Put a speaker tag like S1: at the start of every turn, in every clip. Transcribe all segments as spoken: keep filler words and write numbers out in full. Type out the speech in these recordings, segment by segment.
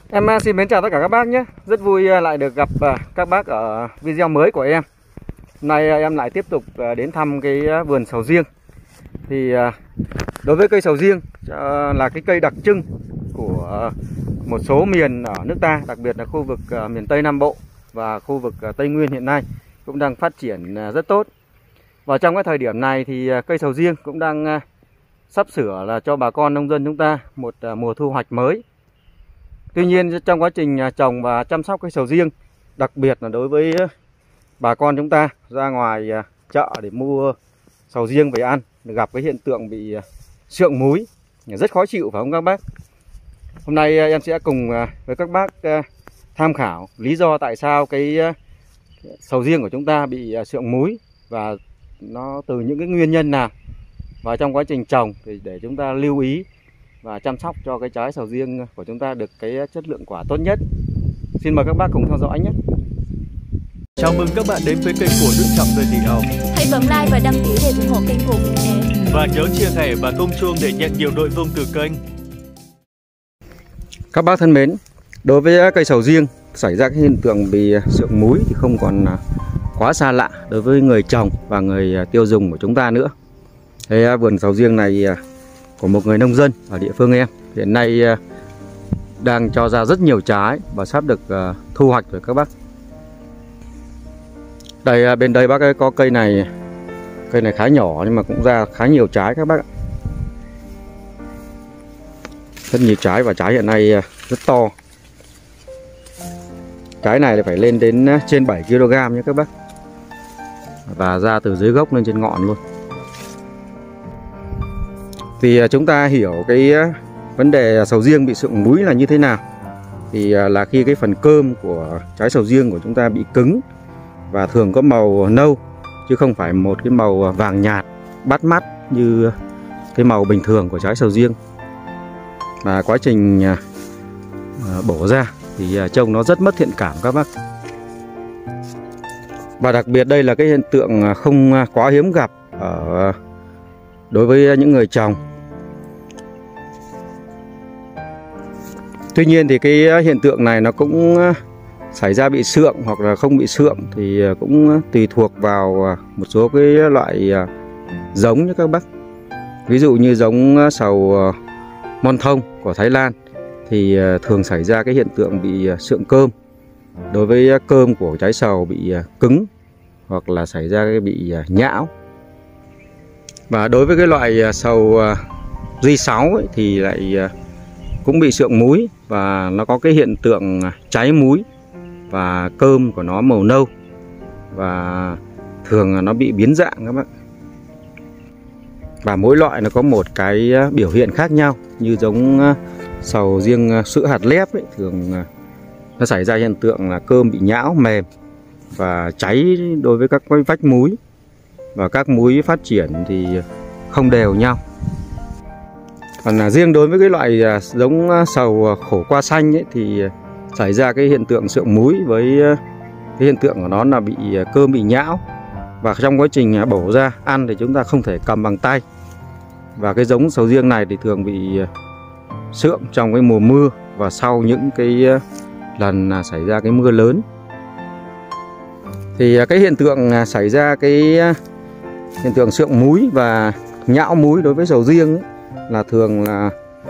S1: Em xin mến chào tất cả các bác nhé. Rất vui lại được gặp các bác ở video mới của em. Hôm nay em lại tiếp tục đến thăm cái vườn sầu riêng. Thì đối với cây sầu riêng là cái cây đặc trưng của một số miền ở nước ta, đặc biệt là khu vực miền Tây Nam Bộ và khu vực Tây Nguyên hiện nay cũng đang phát triển rất tốt. Và trong cái thời điểm này thì cây sầu riêng cũng đang sắp sửa là cho bà con nông dân chúng ta một mùa thu hoạch mới. Tuy nhiên trong quá trình trồng và chăm sóc cây sầu riêng, đặc biệt là đối với bà con chúng ta ra ngoài chợ để mua sầu riêng về ăn, gặp cái hiện tượng bị sượng múi rất khó chịu, phải không các bác? Hôm nay em sẽ cùng với các bác tham khảo lý do tại sao cái sầu riêng của chúng ta bị sượng múi và nó từ những cái nguyên nhân nào, và trong quá trình trồng thì để chúng ta lưu ý và chăm sóc cho cái trái sầu riêng của chúng ta được cái chất lượng quả tốt nhất. Xin mời các bác cùng theo dõi nhé.
S2: Chào mừng các bạn đến với kênh của Đức Trọng Đời Thị Hồng.
S3: Hãy bấm like và đăng ký để ủng hộ kênh của mình nhé.
S2: Và nhớ chia sẻ và tung chuông để nhận nhiều nội dung từ kênh.
S1: Các bác thân mến, đối với cây sầu riêng xảy ra cái hiện tượng bị sượng múi thì không còn quá xa lạ đối với người trồng và người tiêu dùng của chúng ta nữa. Thế vườn sầu riêng này của một người nông dân ở địa phương em hiện nay đang cho ra rất nhiều trái và sắp được thu hoạch rồi các bác. Đây bên đây bác ấy có cây này, cây này khá nhỏ nhưng mà cũng ra khá nhiều trái các bác ạ. Rất nhiều trái và trái hiện nay rất to. Trái này phải lên đến trên bảy ki lô gam nhé các bác. Và ra từ dưới gốc lên trên ngọn luôn. Thì chúng ta hiểu cái vấn đề sầu riêng bị sượng múi là như thế nào. Thì là khi cái phần cơm của trái sầu riêng của chúng ta bị cứng và thường có màu nâu, chứ không phải một cái màu vàng nhạt bắt mắt như cái màu bình thường của trái sầu riêng. Và quá trình bổ ra thì trông nó rất mất thiện cảm các bác. Và đặc biệt đây là cái hiện tượng không quá hiếm gặp ở đối với những người trồng. Tuy nhiên thì cái hiện tượng này nó cũng xảy ra bị sượng hoặc là không bị sượng thì cũng tùy thuộc vào một số cái loại giống nhé các bác. Ví dụ như giống sầu Mon Thông của Thái Lan thì thường xảy ra cái hiện tượng bị sượng cơm đối với cơm của trái sầu bị cứng hoặc là xảy ra cái bị nhão. Và đối với cái loại sầu G sáu ấy, thì lại cũng bị sượng múi và nó có cái hiện tượng cháy múi và cơm của nó màu nâu và thường nó bị biến dạng các bác. Và mỗi loại nó có một cái biểu hiện khác nhau. Như giống sầu riêng sữa hạt lép ấy, thường nó xảy ra hiện tượng là cơm bị nhão mềm và cháy đối với các vách múi, và các múi phát triển thì không đều nhau. Còn là riêng đối với cái loại giống sầu khổ qua xanh ấy, thì xảy ra cái hiện tượng sượng múi với cái hiện tượng của nó là bị cơm bị nhão, và trong quá trình bổ ra ăn thì chúng ta không thể cầm bằng tay. Và cái giống sầu riêng này thì thường bị sượng trong cái mùa mưa và sau những cái lần xảy ra cái mưa lớn. Thì cái hiện tượng xảy ra cái hiện tượng sượng múi và nhão múi đối với sầu riêng ấy, là thường là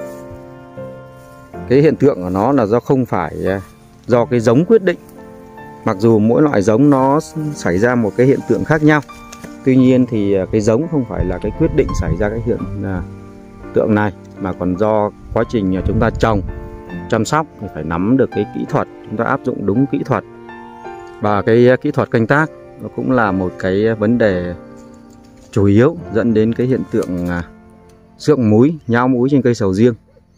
S1: cái hiện tượng của nó là do không phải do cái giống quyết định. Mặc dù mỗi loại giống nó xảy ra một cái hiện tượng khác nhau, tuy nhiên thì cái giống không phải là cái quyết định xảy ra cái hiện tượng này, mà còn do quá trình chúng ta trồng, chăm sóc thì phải nắm được cái kỹ thuật, chúng ta áp dụng đúng kỹ thuật. Và cái kỹ thuật canh tác nó cũng là một cái vấn đề chủ yếu dẫn đến cái hiện tượng sượng múi, nhão múi trên cây sầu riêng.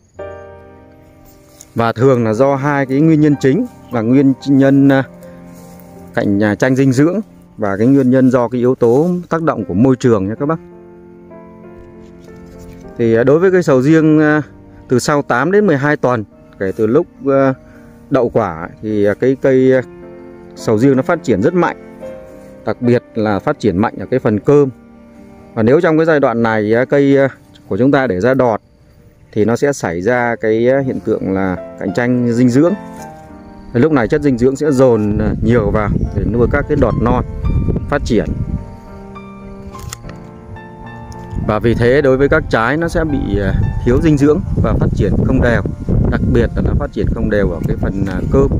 S1: Và thường là do hai cái nguyên nhân chính là nguyên nhân cạnh tranh dinh dưỡng và cái nguyên nhân do cái yếu tố tác động của môi trường nha các bác. Thì đối với cây sầu riêng từ sau tám đến mười hai tuần kể từ lúc đậu quả thì cái cây sầu riêng nó phát triển rất mạnh, đặc biệt là phát triển mạnh ở cái phần cơm. Và nếu trong cái giai đoạn này cây của chúng ta để ra đọt thì nó sẽ xảy ra cái hiện tượng là cạnh tranh dinh dưỡng. Lúc này chất dinh dưỡng sẽ dồn nhiều vào để nuôi các cái đọt non phát triển. Và vì thế đối với các trái nó sẽ bị thiếu dinh dưỡng và phát triển không đều. Đặc biệt là nó phát triển không đều ở cái phần cơm.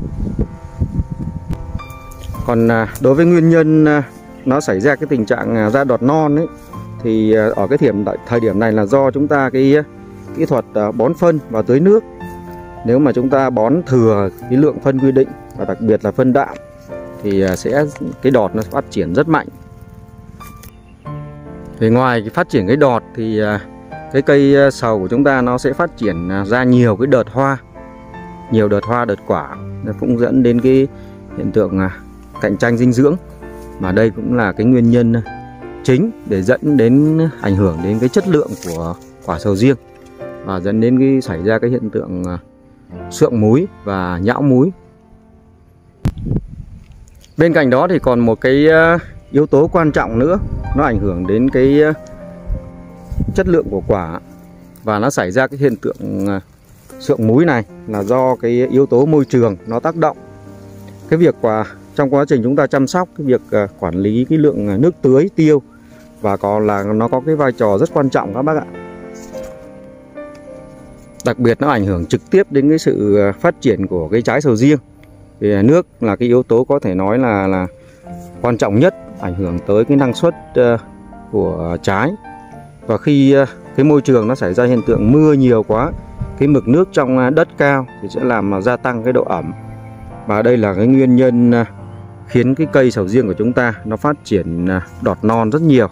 S1: Còn đối với nguyên nhân nó xảy ra cái tình trạng ra đọt non ấy, thì ở cái điểm thời điểm này là do chúng ta cái kỹ thuật bón phân và tưới nước. Nếu mà chúng ta bón thừa cái lượng phân quy định và đặc biệt là phân đạm thì sẽ cái đọt nó phát triển rất mạnh. Thì ngoài cái phát triển cái đọt thì cái cây sầu của chúng ta nó sẽ phát triển ra nhiều cái đợt hoa, nhiều đợt hoa, đợt quả, nó cũng dẫn đến cái hiện tượng cạnh tranh dinh dưỡng. Mà đây cũng là cái nguyên nhân chính để dẫn đến ảnh hưởng đến cái chất lượng của quả sầu riêng và dẫn đến cái xảy ra cái hiện tượng sượng múi và nhão múi. Bên cạnh đó thì còn một cái yếu tố quan trọng nữa, nó ảnh hưởng đến cái chất lượng của quả và nó xảy ra cái hiện tượng sượng múi này là do cái yếu tố môi trường nó tác động. Cái việc quả trong quá trình chúng ta chăm sóc, cái việc quản lý cái lượng nước tưới tiêu và còn là nó có cái vai trò rất quan trọng các bác ạ. Đặc biệt nó ảnh hưởng trực tiếp đến cái sự phát triển của cái trái sầu riêng. Vì nước là cái yếu tố có thể nói là là quan trọng nhất, ảnh hưởng tới cái năng suất của trái. Và khi cái môi trường nó xảy ra hiện tượng mưa nhiều quá, cái mực nước trong đất cao thì sẽ làm gia tăng cái độ ẩm. Và đây là cái nguyên nhân khiến cái cây sầu riêng của chúng ta nó phát triển đọt non rất nhiều.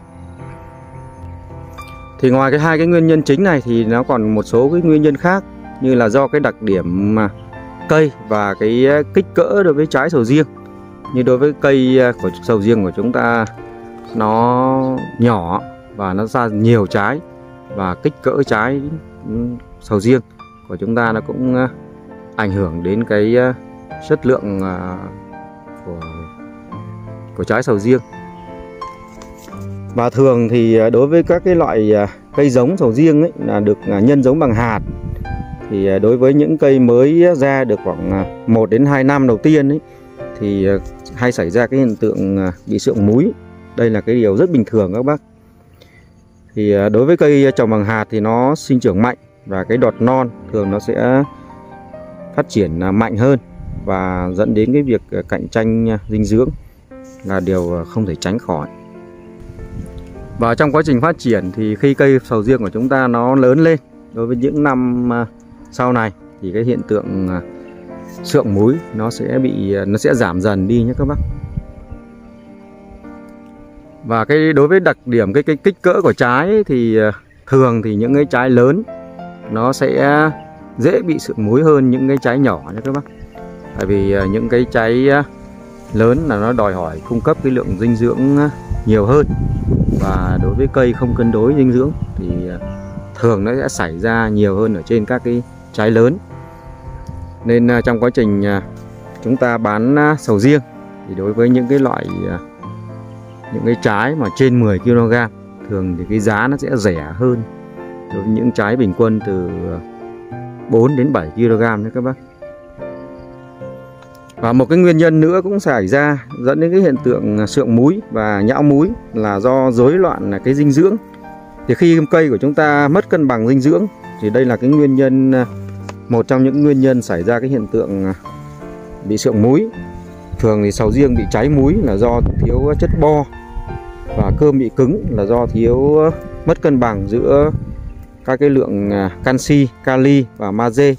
S1: Thì ngoài cái hai cái nguyên nhân chính này thì nó còn một số cái nguyên nhân khác, như là do cái đặc điểm cây và cái kích cỡ đối với trái sầu riêng. Như đối với cây của sầu riêng của chúng ta nó nhỏ và nó ra nhiều trái, và kích cỡ trái sầu riêng của chúng ta nó cũng ảnh hưởng đến cái chất lượng của, của trái sầu riêng. Và thường thì đối với các cái loại cây giống sầu riêng ấy, là được nhân giống bằng hạt. Thì đối với những cây mới ra được khoảng một đến hai năm đầu tiên ấy, thì hay xảy ra cái hiện tượng bị sượng múi. Đây là cái điều rất bình thường các bác. Thì đối với cây trồng bằng hạt thì nó sinh trưởng mạnh và cái đọt non thường nó sẽ phát triển mạnh hơn và dẫn đến cái việc cạnh tranh dinh dưỡng là điều không thể tránh khỏi. Và trong quá trình phát triển thì khi cây sầu riêng của chúng ta nó lớn lên, đối với những năm sau này thì cái hiện tượng sượng múi nó sẽ bị nó sẽ giảm dần đi nhé các bác. Và cái đối với đặc điểm cái cái kích cỡ của trái ấy, thì thường thì những cái trái lớn nó sẽ dễ bị sượng múi hơn những cái trái nhỏ nhé các bác. Tại vì những cái trái lớn là nó đòi hỏi cung cấp cái lượng dinh dưỡng nhiều hơn, và đối với cây không cân đối dinh dưỡng thì thường nó sẽ xảy ra nhiều hơn ở trên các cái trái lớn. Nên trong quá trình chúng ta bán sầu riêng thì đối với những cái loại những cái trái mà trên mười ki lô gam thường thì cái giá nó sẽ rẻ hơn đối với những trái bình quân từ bốn đến bảy ki lô gam đấy các bác. Và một cái nguyên nhân nữa cũng xảy ra dẫn đến cái hiện tượng sượng múi và nhão múi là do rối loạn là cái dinh dưỡng. Thì khi cây của chúng ta mất cân bằng dinh dưỡng thì đây là cái nguyên nhân, một trong những nguyên nhân xảy ra cái hiện tượng bị sượng múi. Thường thì sầu riêng bị cháy múi là do thiếu chất bo, và cơm bị cứng là do thiếu mất cân bằng giữa các cái lượng canxi, kali và magie.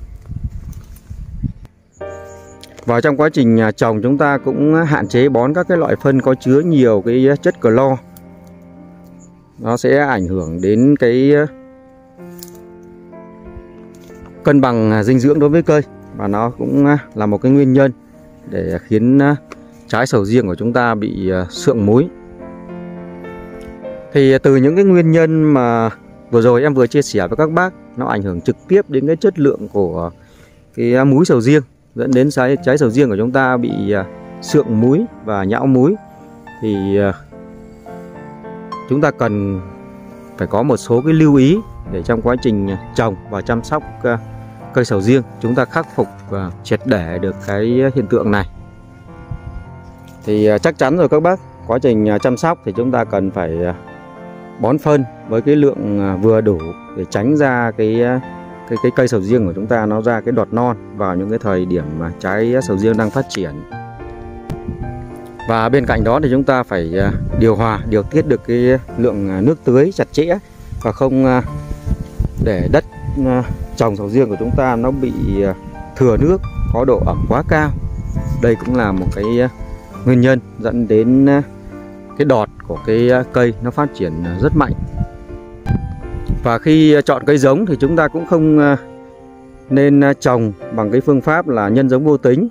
S1: Và trong quá trình trồng chúng ta cũng hạn chế bón các cái loại phân có chứa nhiều cái chất clo. Nó sẽ ảnh hưởng đến cái cân bằng dinh dưỡng đối với cây, và nó cũng là một cái nguyên nhân để khiến trái sầu riêng của chúng ta bị sượng múi. Thì từ những cái nguyên nhân mà vừa rồi em vừa chia sẻ với các bác, nó ảnh hưởng trực tiếp đến cái chất lượng của cái múi sầu riêng, dẫn đến trái, trái sầu riêng của chúng ta bị sượng múi và nhão múi. Thì chúng ta cần phải có một số cái lưu ý để trong quá trình trồng và chăm sóc cây sầu riêng chúng ta khắc phục và triệt để được cái hiện tượng này. Thì chắc chắn rồi các bác, quá trình chăm sóc thì chúng ta cần phải bón phân với cái lượng vừa đủ để tránh ra cái cái cái cây sầu riêng của chúng ta nó ra cái đọt non vào những cái thời điểm mà trái sầu riêng đang phát triển. Và bên cạnh đó thì chúng ta phải điều hòa, điều tiết được cái lượng nước tưới chặt chẽ và không để đất trồng sầu riêng của chúng ta nó bị thừa nước, có độ ẩm quá cao. Đây cũng là một cái nguyên nhân dẫn đến cái đọt của cái cây nó phát triển rất mạnh. Và khi chọn cây giống thì chúng ta cũng không nên trồng bằng cái phương pháp là nhân giống vô tính.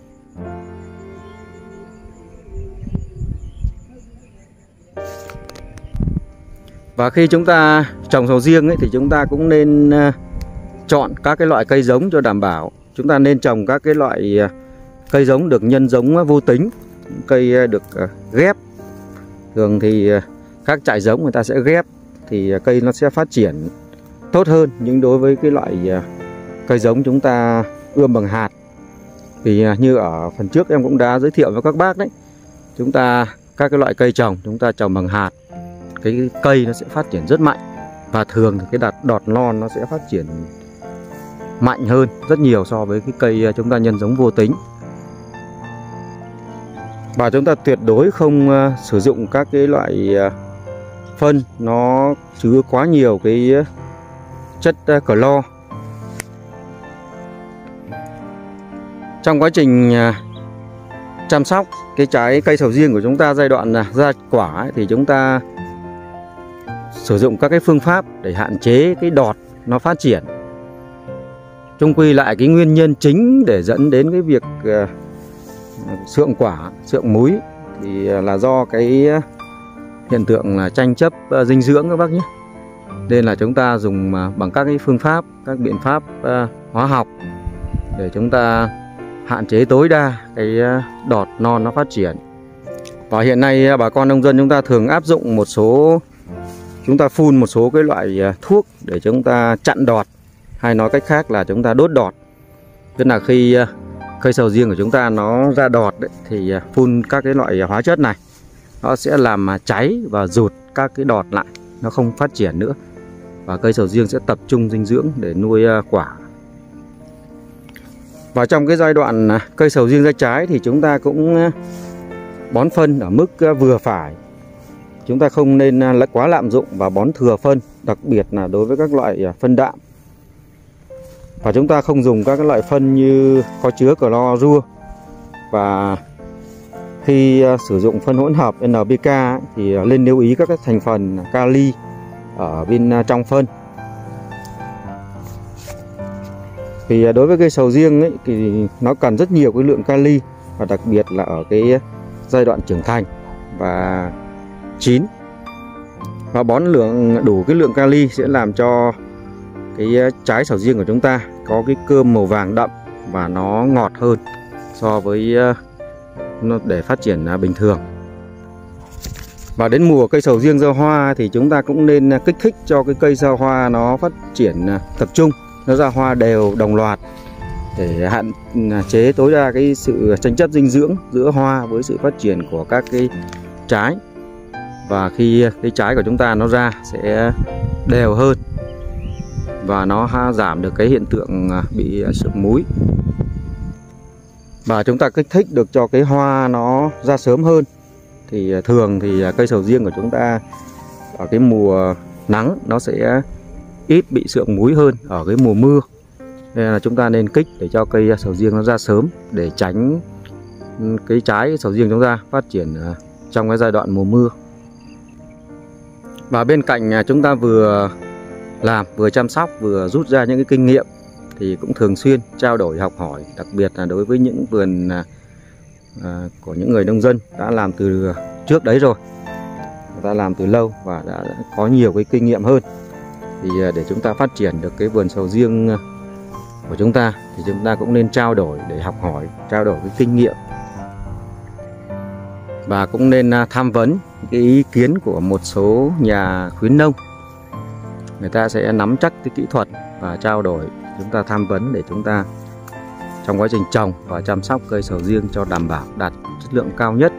S1: Và khi chúng ta trồng sầu riêng ấy, thì chúng ta cũng nên chọn các cái loại cây giống cho đảm bảo. Chúng ta nên trồng các cái loại cây giống được nhân giống vô tính, cây được ghép. Thường thì các trại giống người ta sẽ ghép thì cây nó sẽ phát triển tốt hơn. Nhưng đối với cái loại cây giống chúng ta ươm bằng hạt thì như ở phần trước em cũng đã giới thiệu với các bác đấy, chúng ta các cái loại cây trồng chúng ta trồng bằng hạt, cái cây nó sẽ phát triển rất mạnh. Và thường thì cái đọt, đọt non nó sẽ phát triển mạnh hơn rất nhiều so với cái cây chúng ta nhân giống vô tính. Và chúng ta tuyệt đối không uh, sử dụng các cái loại uh, phân nó chứa quá nhiều cái uh, chất uh, clo. Trong quá trình uh, chăm sóc cái trái cây sầu riêng của chúng ta giai đoạn uh, ra quả ấy, thì chúng ta sử dụng các cái phương pháp để hạn chế cái đọt nó phát triển. Chung quy lại cái nguyên nhân chính để dẫn đến cái việc uh, sượng quả, sượng múi thì là do cái hiện tượng là tranh chấp dinh dưỡng các bác nhé. Nên là chúng ta dùng bằng các cái phương pháp, các biện pháp hóa học để chúng ta hạn chế tối đa cái đọt non nó phát triển. Và hiện nay bà con nông dân chúng ta thường áp dụng một số, chúng ta phun một số cái loại thuốc để chúng ta chặn đọt, hay nói cách khác là chúng ta đốt đọt. Tức là khi cây sầu riêng của chúng ta nó ra đọt đấy, thì phun các cái loại hóa chất này nó sẽ làm cháy và rụt các cái đọt lại, nó không phát triển nữa, và cây sầu riêng sẽ tập trung dinh dưỡng để nuôi quả. Và trong cái giai đoạn cây sầu riêng ra trái thì chúng ta cũng bón phân ở mức vừa phải. Chúng ta không nên quá lạm dụng và bón thừa phân, đặc biệt là đối với các loại phân đạm. Và chúng ta không dùng các loại phân như có chứa clo-rua. Và khi sử dụng phân hỗn hợp en pê ca thì nên lưu ý các thành phần kali ở bên trong phân. Vì đối với cây sầu riêng ấy, thì nó cần rất nhiều cái lượng kali, và đặc biệt là ở cái giai đoạn trưởng thành và chín. Và bón lượng đủ cái lượng kali sẽ làm cho cái trái sầu riêng của chúng ta có cái cơm màu vàng đậm và nó ngọt hơn so với nó để phát triển bình thường. Và đến mùa cây sầu riêng ra hoa thì chúng ta cũng nên kích thích cho cái cây ra hoa nó phát triển tập trung, nó ra hoa đều đồng loạt để hạn chế tối đa cái sự tranh chấp dinh dưỡng giữa hoa với sự phát triển của các cái trái. Và khi cái trái của chúng ta nó ra sẽ đều hơn và nó giảm được cái hiện tượng bị sượng múi. Và chúng ta kích thích được cho cái hoa nó ra sớm hơn. Thì thường thì cây sầu riêng của chúng ta ở cái mùa nắng nó sẽ ít bị sượng múi hơn ở cái mùa mưa. Nên là chúng ta nên kích để cho cây sầu riêng nó ra sớm, để tránh cái trái sầu riêng chúng ta phát triển trong cái giai đoạn mùa mưa. Và bên cạnh chúng ta vừa làm, vừa chăm sóc, vừa rút ra những cái kinh nghiệm thì cũng thường xuyên trao đổi học hỏi, đặc biệt là đối với những vườn à, của những người nông dân đã làm từ trước đấy rồi, người ta làm từ lâu và đã có nhiều cái kinh nghiệm hơn. Thì để chúng ta phát triển được cái vườn sầu riêng của chúng ta thì chúng ta cũng nên trao đổi để học hỏi, trao đổi cái kinh nghiệm, và cũng nên tham vấn cái ý kiến của một số nhà khuyến nông người ta sẽ nắm chắc cái kỹ thuật và trao đổi, chúng ta tham vấn để chúng ta trong quá trình trồng và chăm sóc cây sầu riêng cho đảm bảo đạt chất lượng cao nhất.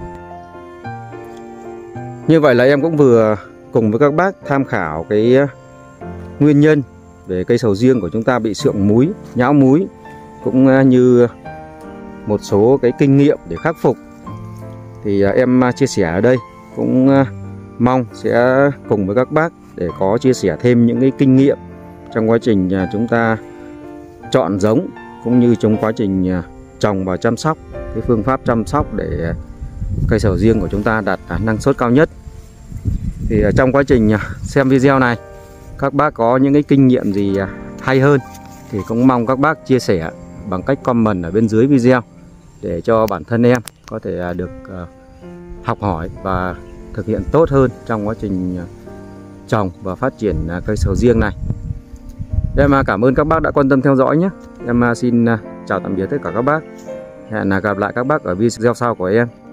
S1: Như vậy là em cũng vừa cùng với các bác tham khảo cái nguyên nhân về cây sầu riêng của chúng ta bị sượng múi, nhão múi, cũng như một số cái kinh nghiệm để khắc phục. Thì em chia sẻ ở đây cũng mong sẽ cùng với các bác để có chia sẻ thêm những cái kinh nghiệm trong quá trình chúng ta chọn giống, cũng như trong quá trình trồng và chăm sóc, cái phương pháp chăm sóc để cây sầu riêng của chúng ta đạt năng suất cao nhất. Thì trong quá trình xem video này, các bác có những cái kinh nghiệm gì hay hơn thì cũng mong các bác chia sẻ bằng cách comment ở bên dưới video để cho bản thân em có thể được học hỏi và thực hiện tốt hơn trong quá trình trồng và phát triển cây sầu riêng này. Em cảm ơn các bác đã quan tâm theo dõi nhé. Em xin chào tạm biệt tất cả các bác. Hẹn gặp lại các bác ở video sau của em.